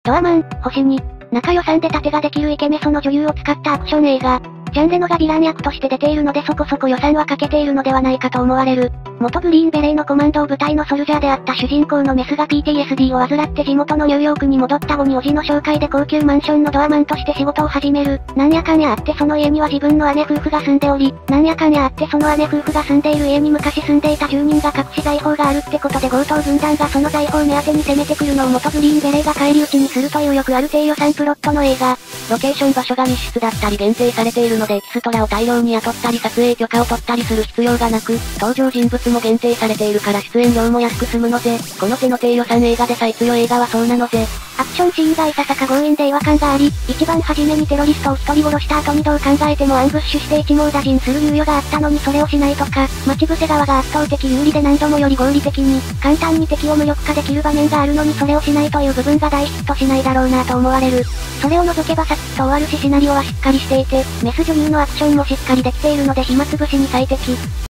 ドアマン、星2。中予算で盾ができるイケメソの女優を使ったアクション映画。ジャンレノがヴィラン役として出ているのでそこそこ予算はかけているのではないかと思われる。元グリーンベレーのコマンド部隊のソルジャーであった主人公のメスが PTSD を患って地元のニューヨークに戻った後に叔父の紹介で高級マンションのドアマンとして仕事を始める。なんやかんやあってその家には自分の姉夫婦が住んでおり、なんやかんやあってその姉夫婦が住んでいる家に昔住んでいた住人が隠し財宝があるってことで強盗軍団がその財宝目当てに攻めてくるのを元グリーンベレーが返り討ちにするというよくある低予算プロットの映画。 ロケーション場所が密室だったり限定されているのでエキストラを大量に雇ったり撮影許可を取ったりする必要がなく、登場人物も限定されているから出演料も安く済むのぜ。この手の低予算映画で最強映画はそうなのぜ。 アクションシーンがいささか強引で違和感があり、一番初めにテロリストを一人殺した後にどう考えてもアンブッシュして一網打尽する猶予があったのにそれをしないとか、待ち伏せ側が圧倒的有利で何度もより合理的に、簡単に敵を無力化できる場面があるのにそれをしないという部分が大ヒットしないだろうなと思われる。それを除けばサクッと終わるしシナリオはしっかりしていて、メス女優のアクションもしっかりできているので暇つぶしに最適。